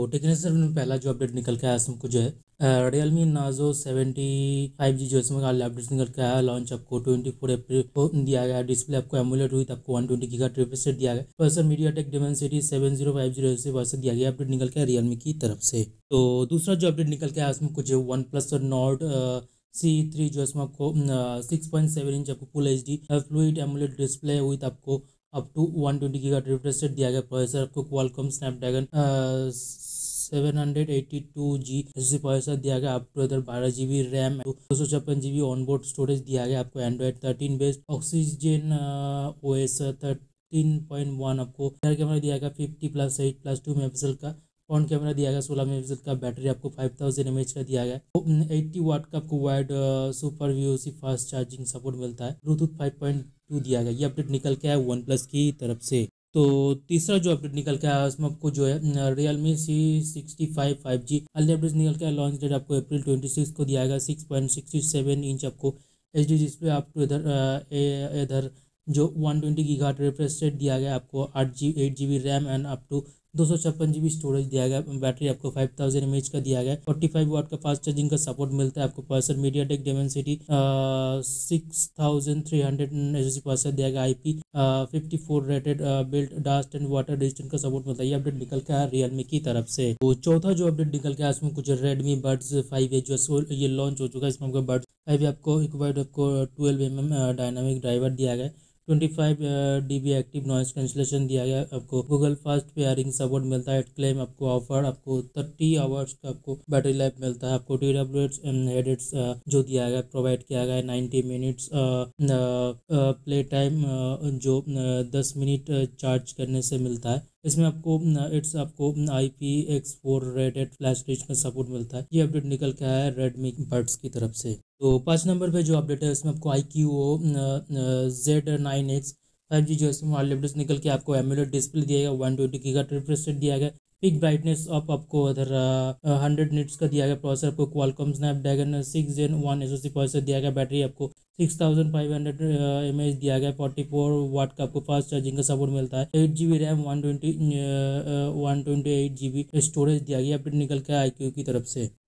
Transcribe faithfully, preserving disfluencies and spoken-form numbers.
Technical में पहला जो अपडेट निकल के आया हमको जो है Realme Narzo seventy five G जो इसमें अपडेट निकल के आया। लॉन्च आपको ट्वेंटी फोर अप्रैल को दिया गया। डिस्प्ले आपको एमोलेड हुई आपको one twenty gigahertz refresh rate दिया गया। Processor MediaTek Dimensity seven zero five zero से वर्जन दिया गया। अपडेट निकल के आया रियलमी की तरफ से। तो दूसरा जो अपडेट निकल के आया उसमें कुछ OnePlus Nord C three जो इसमें आपको सिक्स पॉइंट सेवन इंच आपको full H D fluid AMOLED display हुई आपको up to one twenty gigahertz refresh rate दिया गया। प्रोसेसर आपको Qualcomm Snapdragon seven hundred eighty two G SSD processor दिया गया। आपको इधर बारह जी बी रैम दो सौ छप्पन जी बी ऑनबोर्ड स्टोरेज दिया गया। आपको Android thirteen based Oxygen O S thirteen point one आपको कैमरा दिया गया fifty plus eight plus two megapixel का। फ्रंट कैमरा दिया गया सोलह मेगापिक्सल का। बैटरी आपको फाइव थाउजेंड एमएच का दिया गया। एट्टी वाट का आपको wide super VOOC fast charging support मिलता है। ब्लूटूथ फाइव पॉइंट टू दिया गया। ये अपडेट निकल के आया वन प्लस की तरफ से। तो तीसरा जो अपडेट निकल के आया उसमें आपको जो है Realme C sixty five five G early update निकल के आया। लॉन्च डेट आपको अप्रैल ट्वेंटी सिक्स को दिया गया। Six point sixty seven inch आपको एच डी डिस्प्ले आपको इधर इधर जो one twenty gigahertz refresh rate दिया गया। आपको आठ G eight G B RAM and up to दो सौ छप्पन जी बी स्टोरेज दिया गया। बैटरी आपको फाइव थाउजेंड एम एच का दिया गया। फोर्टी फाइव वाट का फास्ट चार्जिंग का सपोर्ट मिलता है आपको। Processor MediaTek Dimensity six thousand three hundred SSD processor दिया गया। IP fifty four rated built dust and water resistant का सपोर्ट मिलता है। ये अपडेट निकल के आया रियलमी की तरफ से। तो चौथा जो अपडेट निकल के आया उसमें कुछ रेडमी बड्स फाइव है जो ये लॉन्च हो चुका है। इसमें आपको बड्स फाइव आपको इक्वाइड आपको twelve M M dynamic driver दिया गया। Twenty five D B active noise cancellation दिया गया। आपको गूगल फास्ट पेयरिंग सपोर्ट मिलता है। क्लेम आपको ऑफर आपको थर्टी आवर्स का आपको बैटरी लाइफ मिलता है। आपको टी डब्ल्यू एच हेडेट्स जो दिया गया प्रोवाइड किया गया है। नाइन्टी मिनट्स प्ले टाइम जो दस मिनट चार्ज करने से मिलता है। इसमें आपको इट्स आपको I P X four rated flash range का सपोर्ट मिलता है। ये अपडेट निकल के आया है रेडमी बड्स की तरफ से। तो पाँच नंबर पे जो अपडेट है इसमें आपको I Q O Z nine X five G जो इसमें अपडेट निकल के आपको एमोलेड डिस्प्ले दिया गया। One twenty gigahertz refresh rate दिया गया। पिक ब्राइटनेस अप आपको उधर हंड्रेड निट्स का दिया गया। प्रोसेसर आपको Qualcomm Snapdragon six gen one SoC processor दिया गया। बैटरी आपको six thousand five hundred M H दिया गया। फोर्टी फोर वाट का आपको फास्ट चार्जिंग का सपोर्ट मिलता है। Eight G B RAM one twenty one twenty eight G B storage दिया गया। अपडेट निकल के आई क्यू की तरफ से।